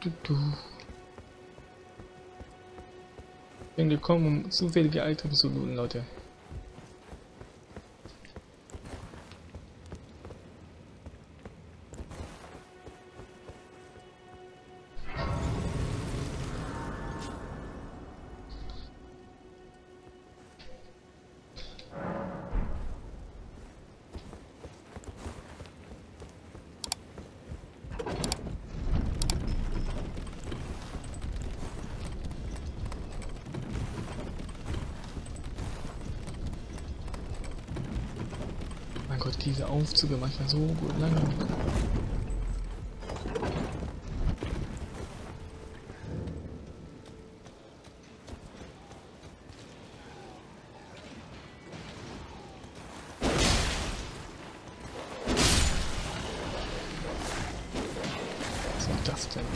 Bin gekommen, um zufällige Items zu looten, Leute. Mein Gott, diese Aufzüge manchmal so gut lange. Was ist das denn?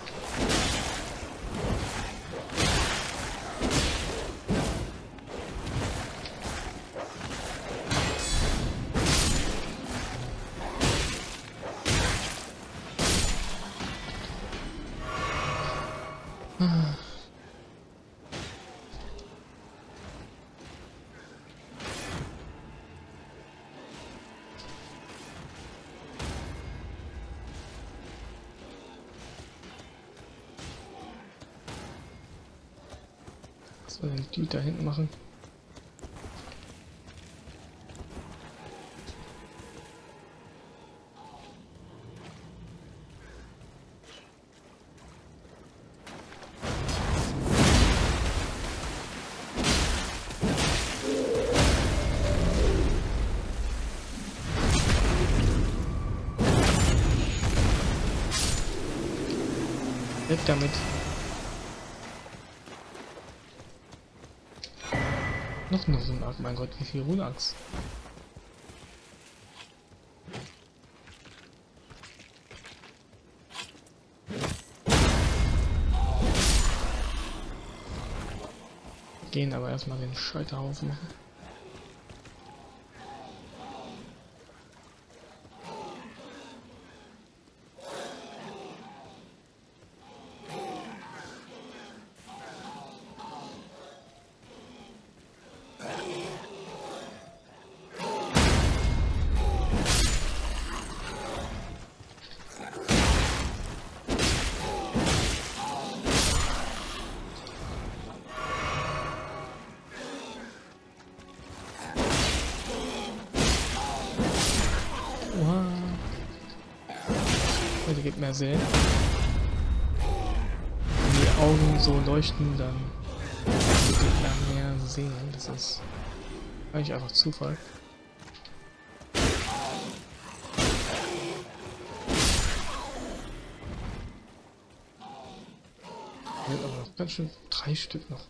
Was soll denn die da hinten machen? Weg damit. Noch eine Runach, mein Gott, wie viel Runachs? Gehen aber erstmal den Scheiterhaufen machen. Oha. Die gibt mehr sehen. Wenn die Augen so leuchten, dann die Gegner mehr sehen. Das ist eigentlich einfach Zufall. Aber noch ganz schön 3 Stück noch.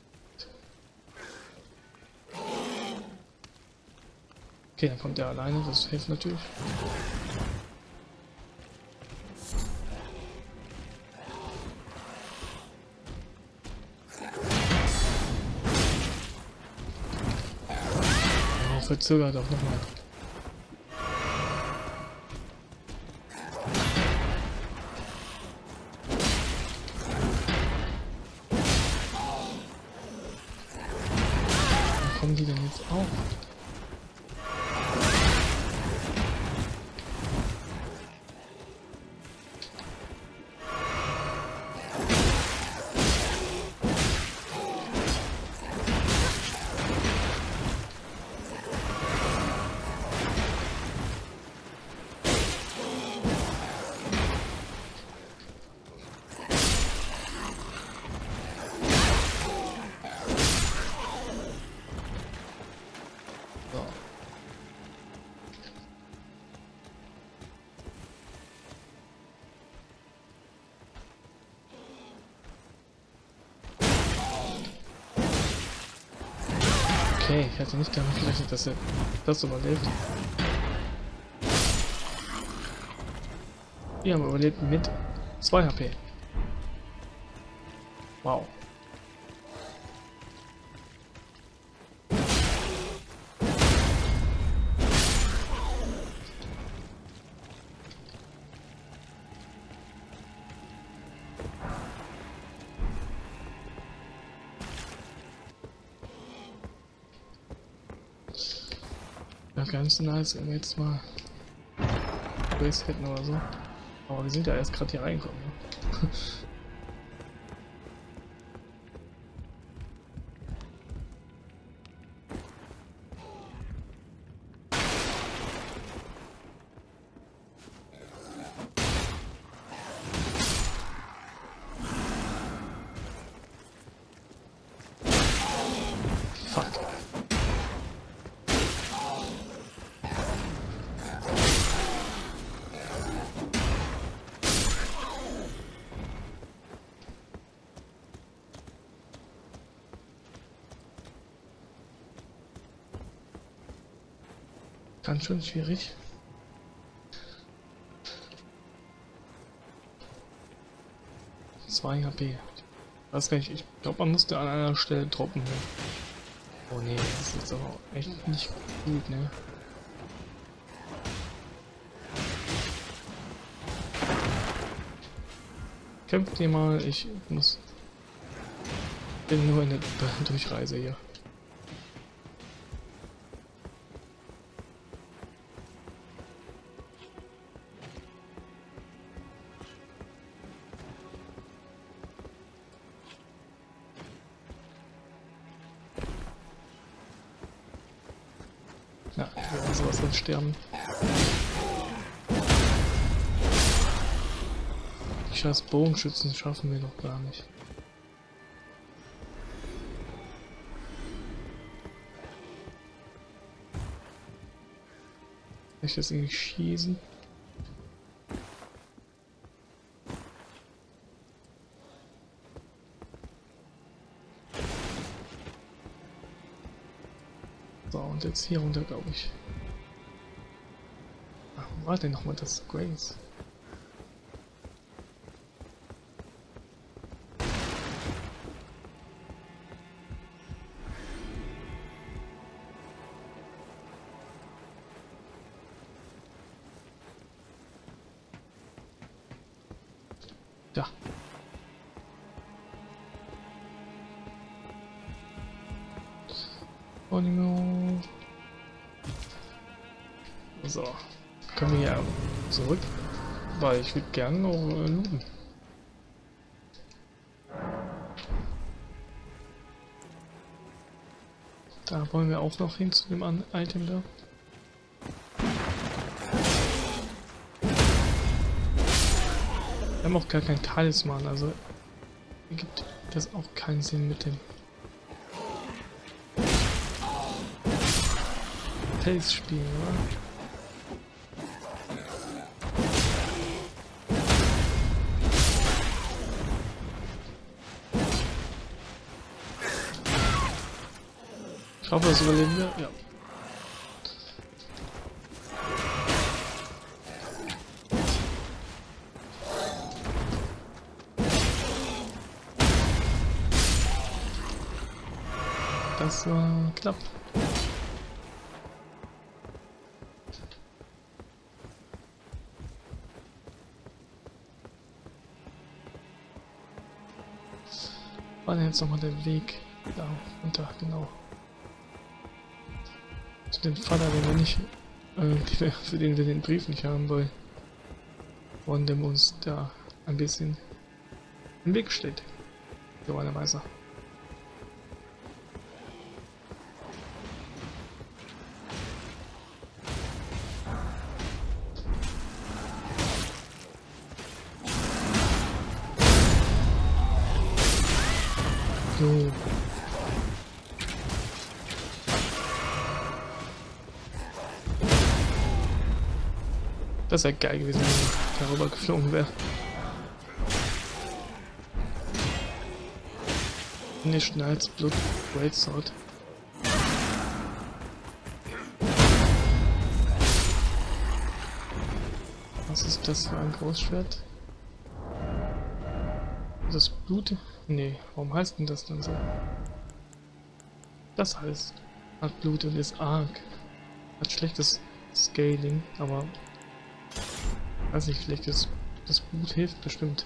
Okay, dann kommt der alleine, das hilft natürlich. Oh, verzögert auch nochmal. Wo kommen die denn jetzt auf? Okay, ich hatte nicht damit gerechnet, dass er das überlebt. Wir haben überlebt mit 2 HP. Wow. Ja, ganz nice, wenn wir jetzt mal Race hätten oder so. Aber wir sind ja erst gerade hier reingekommen. Ne? Fuck. Ganz schön schwierig. Zwei HP. Weiß gar nicht, ich glaube, man musste an einer Stelle droppen. Ne? Oh nee, das ist jetzt aber echt nicht gut, ne? Kämpft ihr mal, ich bin nur in der Durchreise hier. Ja, wir werden sowas dann sterben. Die scheiß Bogenschützen schaffen wir noch gar nicht. Kann ich das irgendwie schießen? So, und jetzt hier runter, glaube ich. Ach, wo war denn nochmal das Grace? Ja. Und so, können wir ja zurück, weil ich würde gerne noch looten. Da wollen wir auch noch hin zu dem Item da. Wir haben auch gar kein Talisman, also ergibt das auch keinen Sinn mit dem Fels spielen, oder? Ich hoffe, das überleben wir. Ja. Das war knapp. War denn jetzt nochmal der Weg da runter, genau. Zu dem Vater, den wir nicht, für den wir den Brief nicht haben wollen. Und dem uns da ein bisschen im Weg steht. Geraumerweise. So. Das wäre geil gewesen, wenn ich darüber geflogen wäre. Nicht schneller als Blut Greatsword. Was ist das für ein Großschwert? Das Blut? Nee, warum heißt denn das dann so? Das heißt, hat Blut und ist arg. Hat schlechtes Scaling, aber weiß nicht, vielleicht das Blut hilft bestimmt.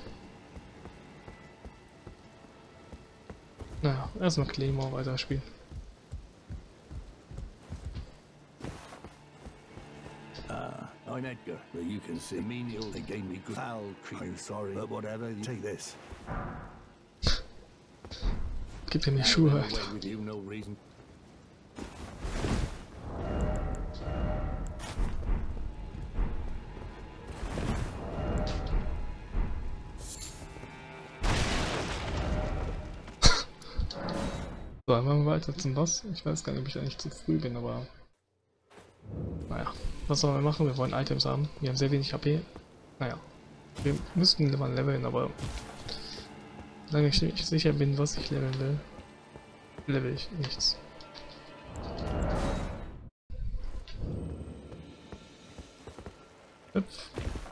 Naja, erstmal Claymore weiterspielen. I'm Edgar, but you can see menial. They gave me good. I'll treat you. I'm sorry, but whatever. You take this. Gib mir die Schuhe, Away Alter. with you, no reason. So, machen wir weiter zum Boss. Ich weiß gar nicht, ob ich eigentlich zu früh bin, aber... Naja, was sollen wir machen? Wir wollen Items haben. Wir haben sehr wenig HP. Naja, wir müssten mal leveln, aber... Solange ich nicht sicher bin, was ich leveln will, level ich nichts. Hüpf.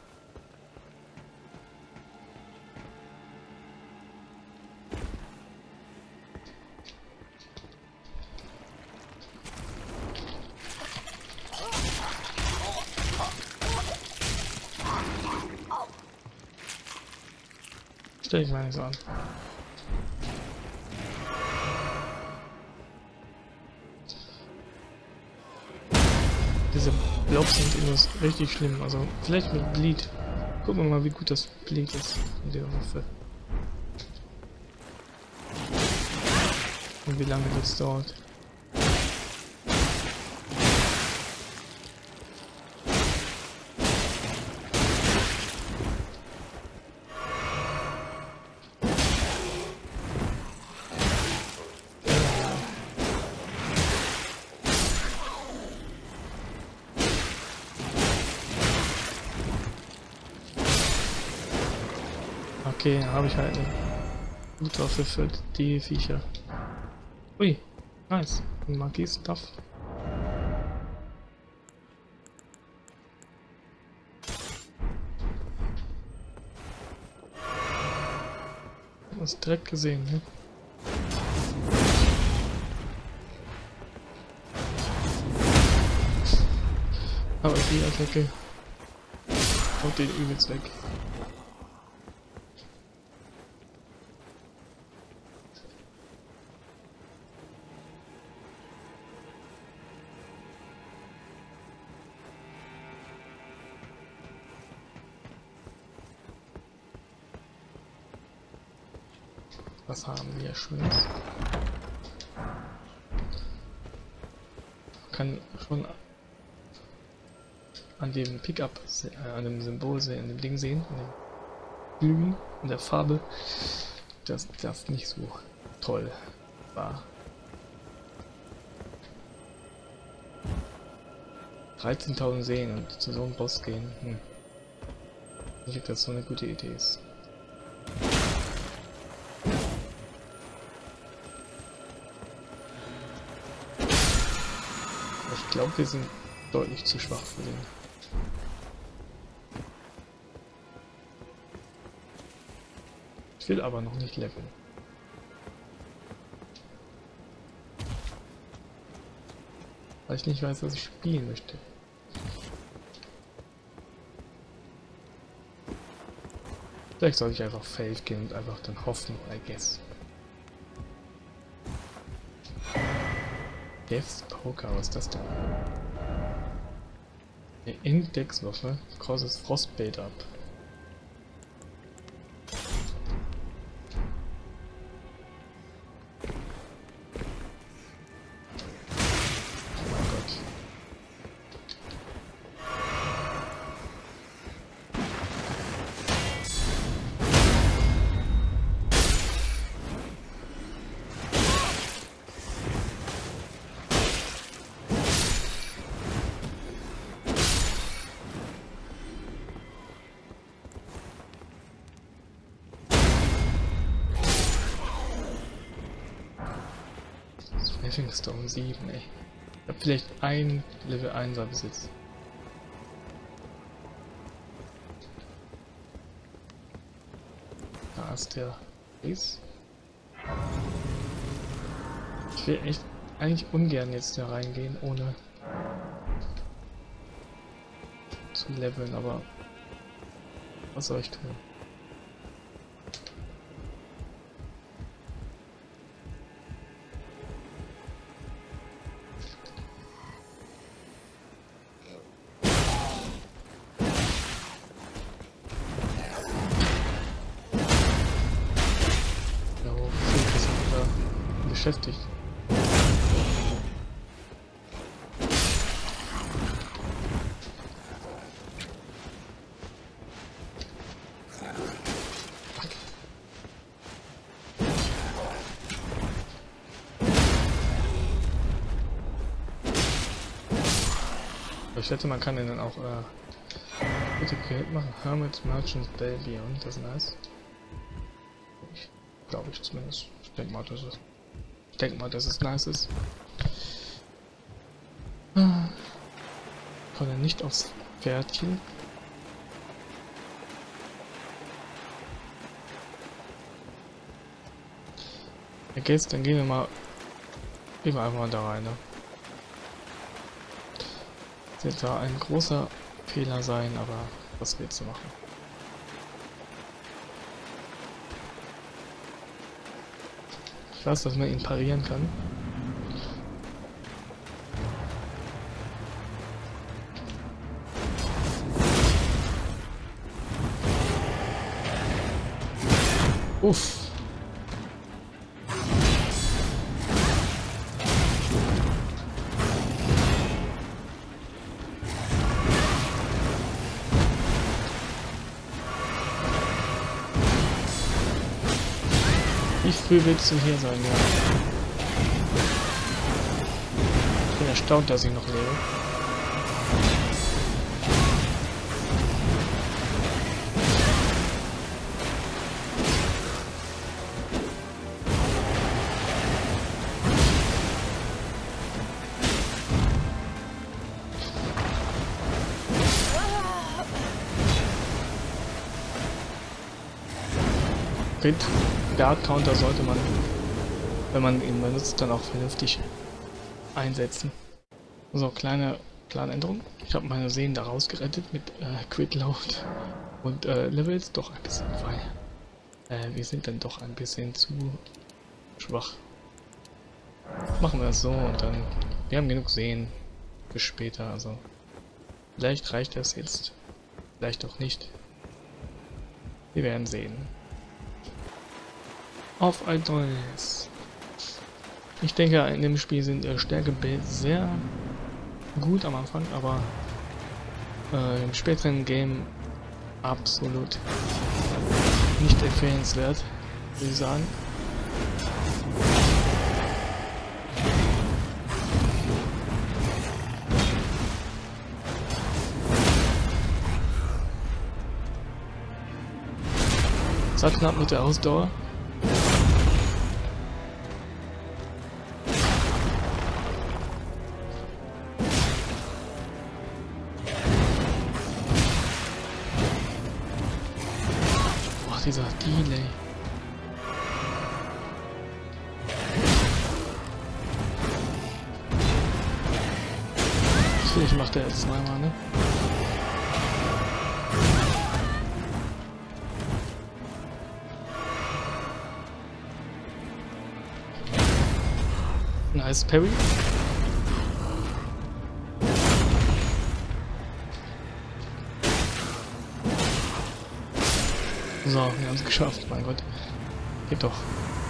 Stell ich mal nicht so an. Diese Blobs sind immer richtig schlimm, also vielleicht mit Bleed. Gucken wir mal, wie gut das Bleed ist in der Waffe. Und wie lange das dauert. Okay, dann habe ich halt eine Blutwaffe für die Viecher. Ui, nice. Ein Magie-Stuff. Hast direkt gesehen, ne? Aber die Attacke haut den übelst weg. Was haben wir Schönes? Man kann schon an dem Pickup, an dem Symbol sehen, an dem Ding sehen, an dem Glühen, an der Farbe, dass das nicht so toll war. 13.000 sehen und zu so einem Boss gehen, ich denke, das so eine gute Idee ist. Ich glaube, wir sind deutlich zu schwach für den. Ich will aber noch nicht leveln. Weil ich nicht weiß, was ich spielen möchte. Vielleicht soll ich einfach Faith gehen und einfach dann hoffen, I guess. Death's Poker, was ist das denn? Eine Indexwaffe causes Frostbait up. Oh mein Gott. Stone 7, ey. Ich hab vielleicht ein Level 1er Besitz. Da ist der Ace. Ich will echt eigentlich ungern jetzt da reingehen, ohne zu leveln, aber was soll ich tun? beschäftigt. Ich schätze, man kann den dann auch bitte Geld machen. Hermit Merchant Baby und das ist nice. Glaube ich zumindest. Ich denke mal, dass es nice ist. Kann er nicht aufs Pferdchen. Ja, geht's, dann gehen wir mal. Gehen wir einfach mal da rein. Ne? Das wird da ein großer Fehler sein, aber was willst du machen? Ich weiß, dass man ihn parieren kann. Uff. Wie früh willst du hier sein, ja? Ich bin erstaunt, dass ich noch lebe. Guard Counter sollte man, wenn man ihn benutzt, dann auch vernünftig einsetzen. So, kleine Planänderung. Ich habe meine Seen da rausgerettet mit Quick Load und Levels doch ein bisschen, weil wir sind dann doch ein bisschen zu schwach. Machen wir das so und dann, wir haben genug Seen für später, also vielleicht reicht das jetzt, vielleicht auch nicht. Wir werden sehen. Auf ein neues. Ich denke, in dem Spiel sind Stärkebild sehr gut am Anfang, aber im späteren Game absolut nicht empfehlenswert, würde ich sagen. Es hat knapp mit der Ausdauer. Dieser Delay. Natürlich macht er jetzt zweimal, ne? Nice Parry. So, wir haben es geschafft, mein Gott. Geht doch.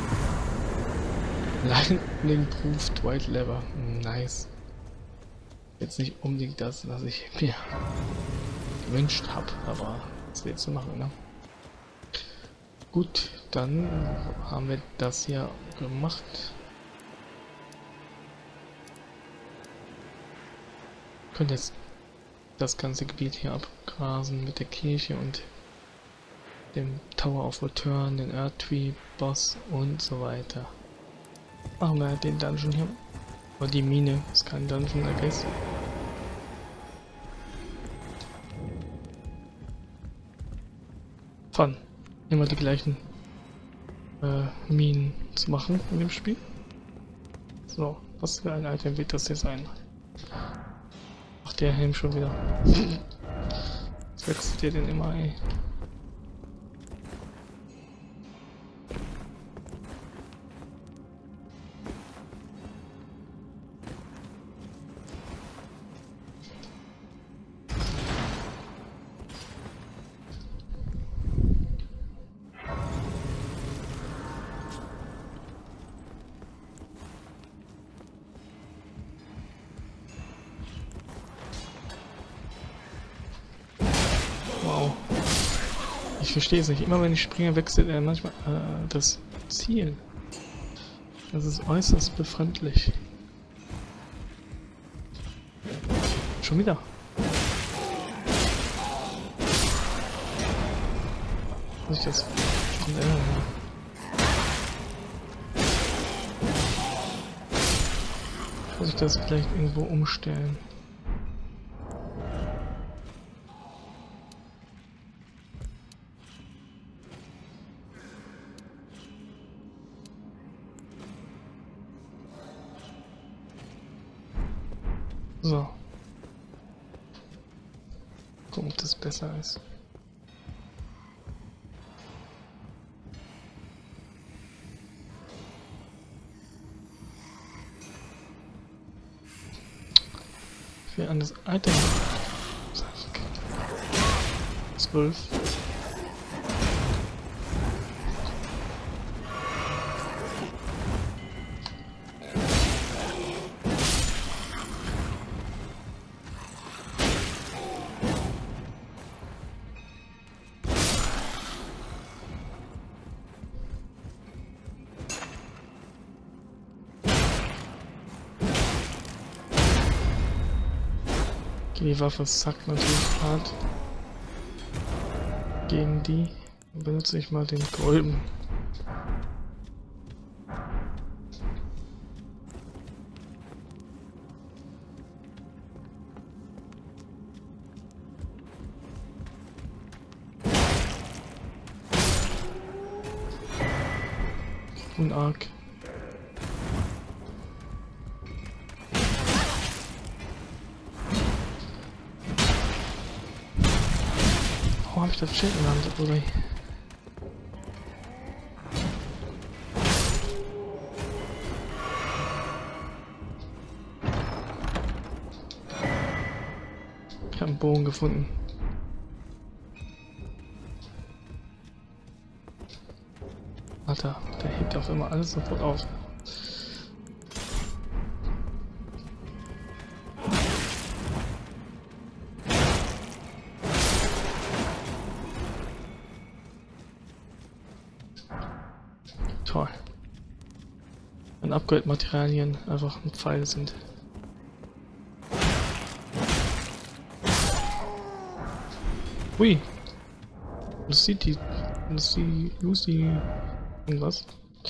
Lightning Proof White Lever. Nice. Jetzt nicht unbedingt das, was ich mir gewünscht habe, aber was willst du machen, ne? Gut, dann haben wir das hier gemacht. Ich könnte jetzt das ganze Gebiet hier abgrasen mit der Kirche und dem Tower of Return, den Earth Tree Boss und so weiter. Machen wir den Dungeon hier. Oder die Mine, ist kein Dungeon, I guess. Fun. Immer die gleichen Minen zu machen in dem Spiel. So, was für ein Item wird das jetzt sein? Ach, der Helm schon wieder. Was wechselt ihr denn immer, ey? Ich verstehe es nicht. Immer wenn ich springe, wechselt er manchmal das Ziel. Das ist äußerst befremdlich. Schon wieder. Muss ich das schon ändern? Muss ich das vielleicht irgendwo umstellen? So. Gucken, ob das besser ist. Für an das Item. 12. Die Waffe sackt natürlich hart. Gegen die benutze ich mal den Golden. Und arg. Habe ich das Schild in der Hand, oder? Ich habe einen Bogen gefunden. Alter, der hebt auf immer alles sofort auf. Toll. Wenn Upgrade-Materialien einfach ein Pfeil sind. Ui! Lucy, irgendwas.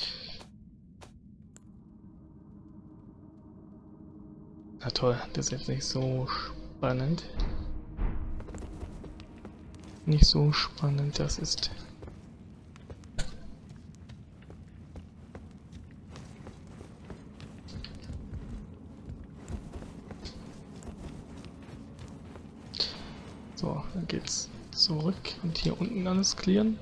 Na toll, das ist jetzt nicht so spannend. Nicht so spannend, das ist. So, dann geht's zurück und hier unten alles clearen.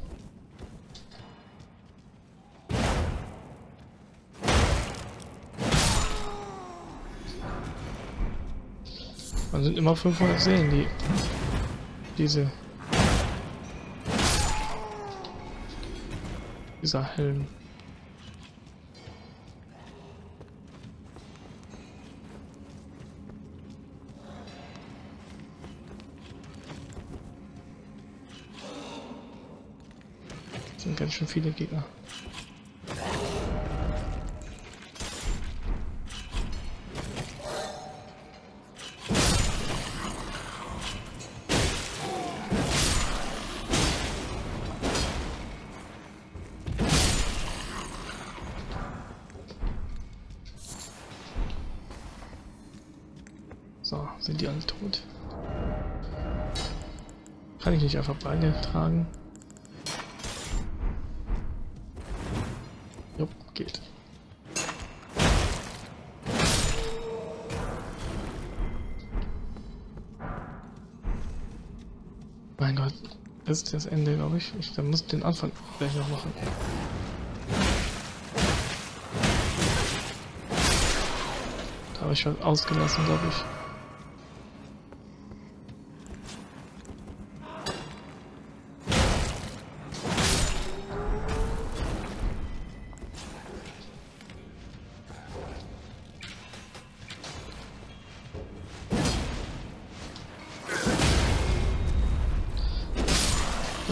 Man sind immer 500 Seelen, dieser Helm. Das sind ganz schön viele Gegner. So, sind die alle tot? Kann ich nicht einfach beide tragen? Jupp, geht. Mein Gott, das ist das Ende, glaube ich. Ich muss den Anfang gleich noch machen. Da habe ich was ausgelassen, glaube ich.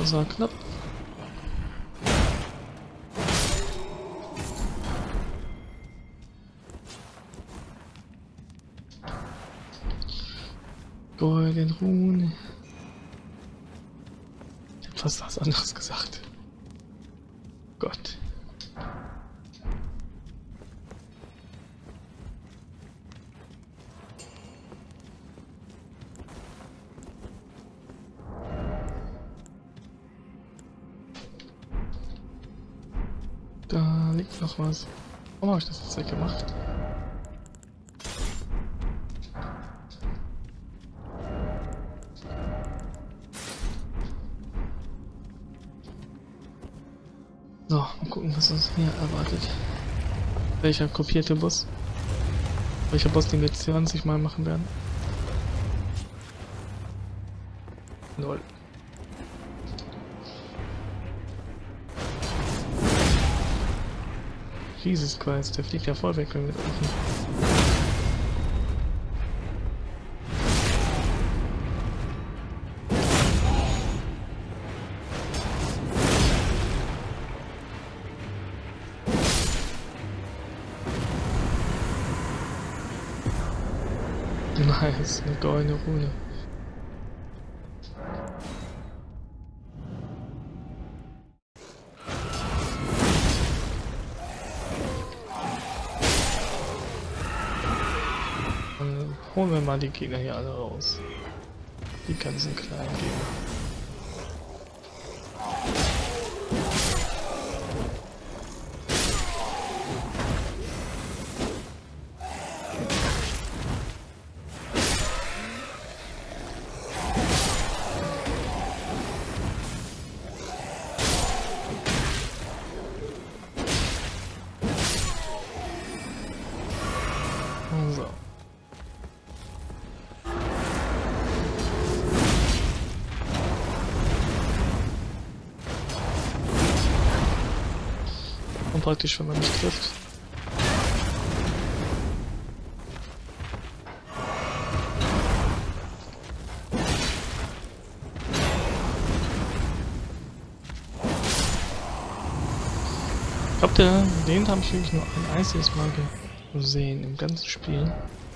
Das war knapp. Golden Rune. Ich hab fast was anderes gesagt. Gott. Da liegt noch was. Warum habe ich das jetzt weggemacht? So, mal gucken, was uns hier erwartet. Welcher kopierte Boss? Welcher Boss, den wir jetzt 20 Mal machen werden? Lol. Jesus Christ, der fliegt ja voll weg, wenn wir das machen. Nice, eine goldene Rune. Dann holen wir mal die Gegner hier alle raus. Die ganzen kleinen Gegner. So. Und praktisch, wenn man mich trifft. Ich glaube, den habe ich wirklich nur ein einziges Mal gesehen im ganzen Spiel.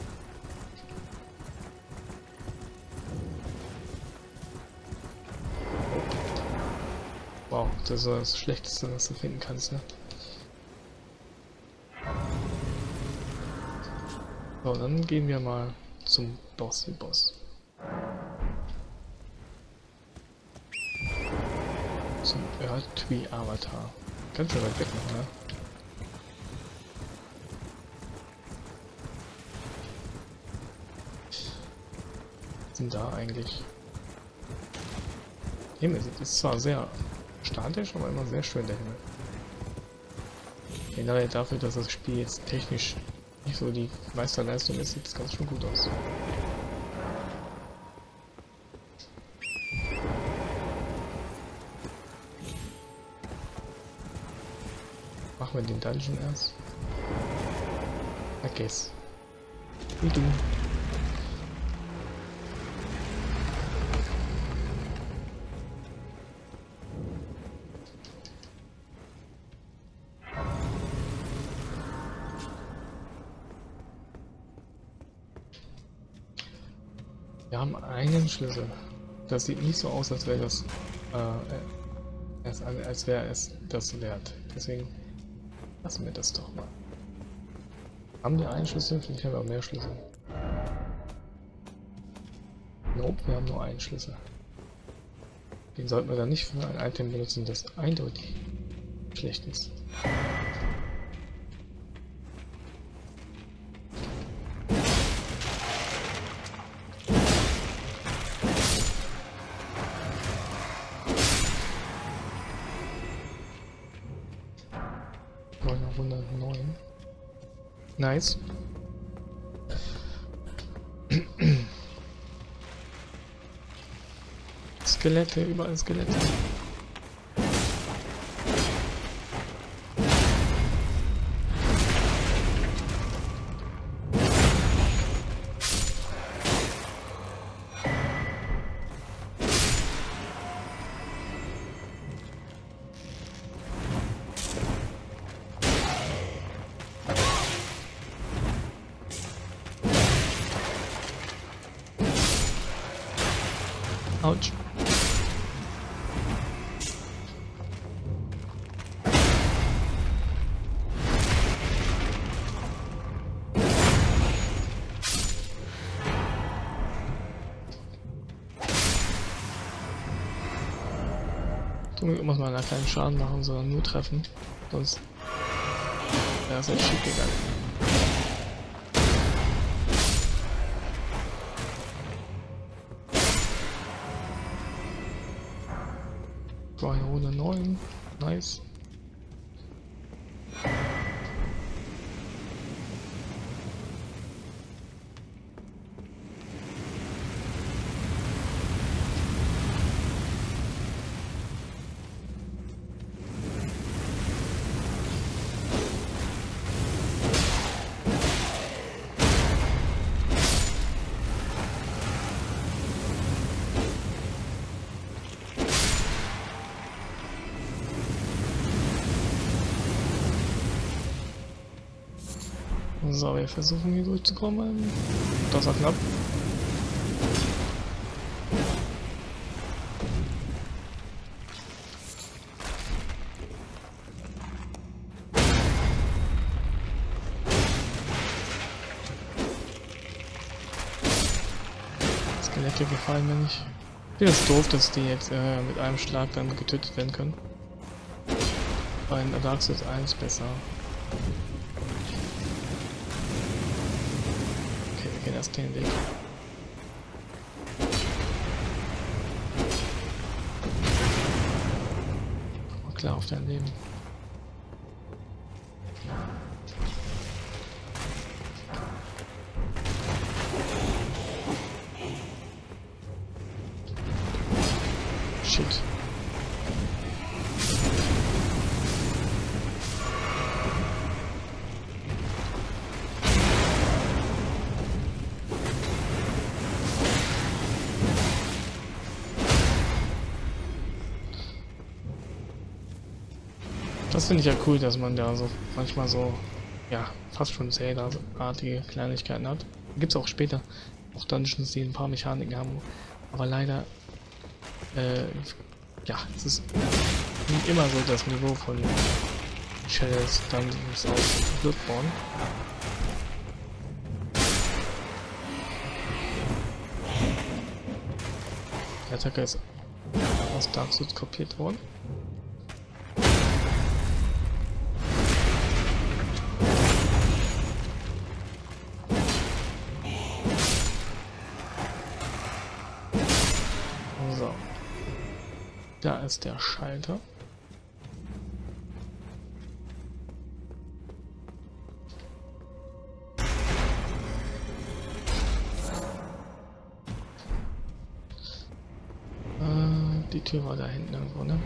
Wow, das ist das Schlechteste, was du finden kannst, ne? So, dann gehen wir mal zum Boss. Zum Erdtree Avatar. Ganz schön weit weg noch, ne? Was sind da eigentlich? Himmel ist zwar sehr statisch, aber immer sehr schön, der Himmel. Generell dafür, dass das Spiel jetzt technisch nicht so die Meisterleistung ist, sieht es ganz schön gut aus. Machen wir den Dungeon erst. I guess. Wie du. Wir haben einen Schlüssel. Das sieht nicht so aus, als wäre das als wäre es das wert. Deswegen lassen wir das doch mal. Haben wir einen Schlüssel? Vielleicht haben wir auch mehr Schlüssel. Nope, wir haben nur einen Schlüssel. Den sollten wir dann nicht für ein Item benutzen, das eindeutig schlecht ist. Nice. Skelette, überall Skelette. Autsch. Ich muss mal einen kleinen Schaden machen, sondern nur treffen. Sonst wäre es echt schief gegangen. Runde 9. Nice. So, wir versuchen hier durchzukommen. Das war knapp. Skelette gefallen mir nicht. Ich finde es doof, dass die jetzt mit einem Schlag dann getötet werden können. Bei Dark Souls 1 besser. Okay, wir gehen erst den Weg. Oh, klar, auf dein Leben. Shit. Das finde ich ja cool, dass man da so manchmal so, ja, fast schon Zelda-artige Kleinigkeiten hat. Gibt es auch später auch Dungeons, die ein paar Mechaniken haben, aber leider, ja, es ist nicht immer so das Niveau von Shadows Dungeons aus Bloodborne. Die Attacke ist aus Dark Souls kopiert worden. So. Da ist der Schalter. Die Tür war da hinten irgendwo, ne?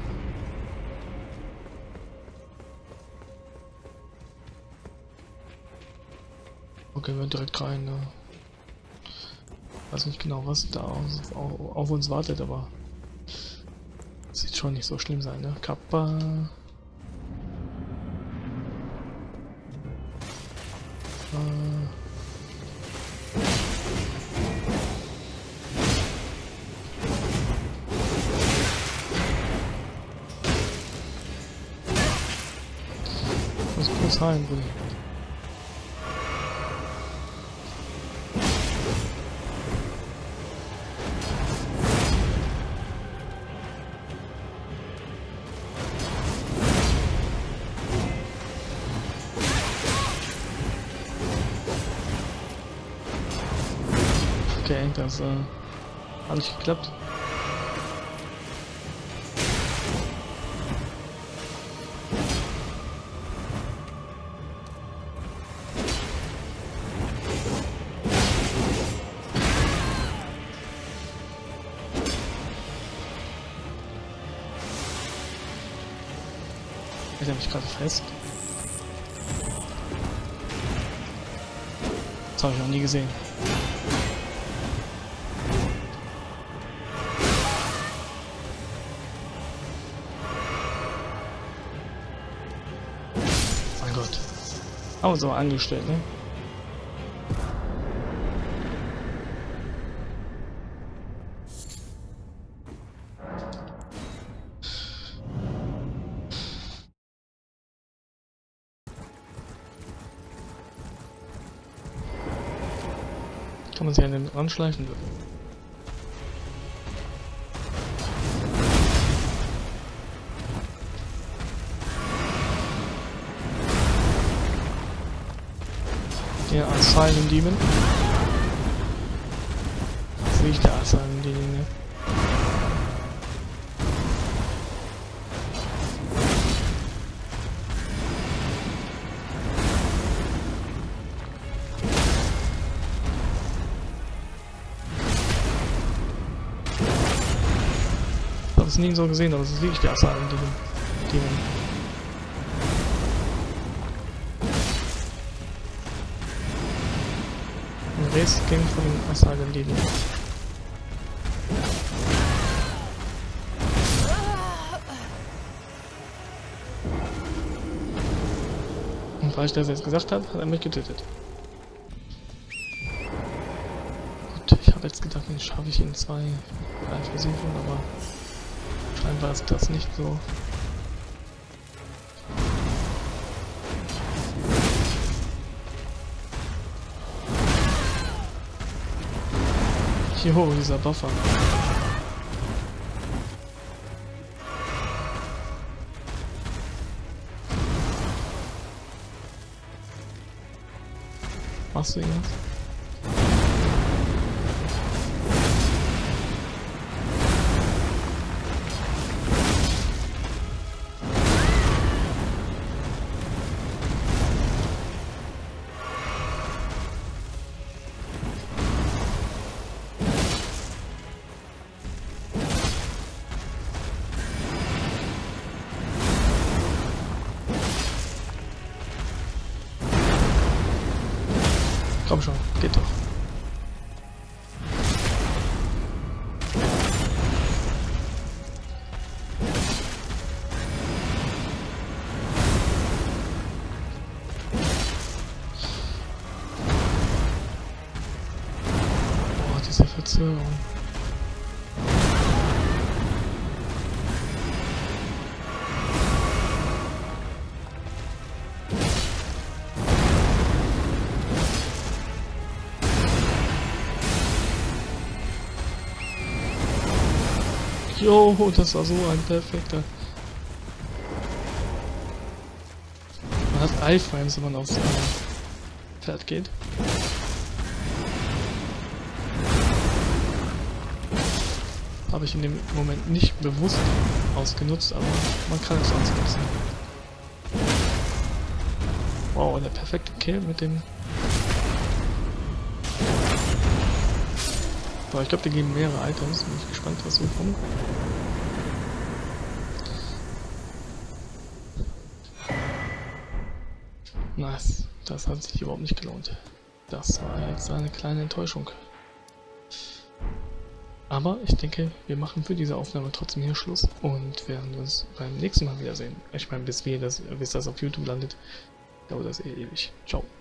Okay, wir direkt rein, ne? Weiß nicht genau, was da auf uns wartet, aber sieht schon nicht so schlimm sein, ne? Kappa. Ich muss kurz heilen, Bruder. Okay, das hat nicht geklappt. Hält er mich gerade fest? Das habe ich noch nie gesehen. Mein Gott. Aber so angestellt, ne? Kann man sich an den ranschleichen? Der Asylum Demon. Sehe ich der Asylum Demon. Ich habe es nie so gesehen, aber so sehe ich der Asylum Demon. Race Game von dem Asylum Demon. Und weil ich das jetzt gesagt habe, hat er mich getötet. Gut, ich habe jetzt gedacht, den schaffe ich in 2, 3 Versuchen, aber scheinbar ist das nicht so. Jo, dieser Buffer. Machst du irgendwas? Komm schon, geht doch. Boah, diese Verzögerung. Jo, das war so ein perfekter. Man hat Iframes, wenn man aufs Pferd geht. Habe ich in dem Moment nicht bewusst ausgenutzt, aber man kann es ausnutzen. Wow, der perfekte Kill mit dem. Aber ich glaube, die geben mehrere Items. Bin ich gespannt, was so kommt. Nice. Das hat sich überhaupt nicht gelohnt. Das war jetzt eine kleine Enttäuschung. Aber ich denke, wir machen für diese Aufnahme trotzdem hier Schluss und werden uns beim nächsten Mal wiedersehen. Ich meine, bis das auf YouTube landet, dauert das ewig. Ciao.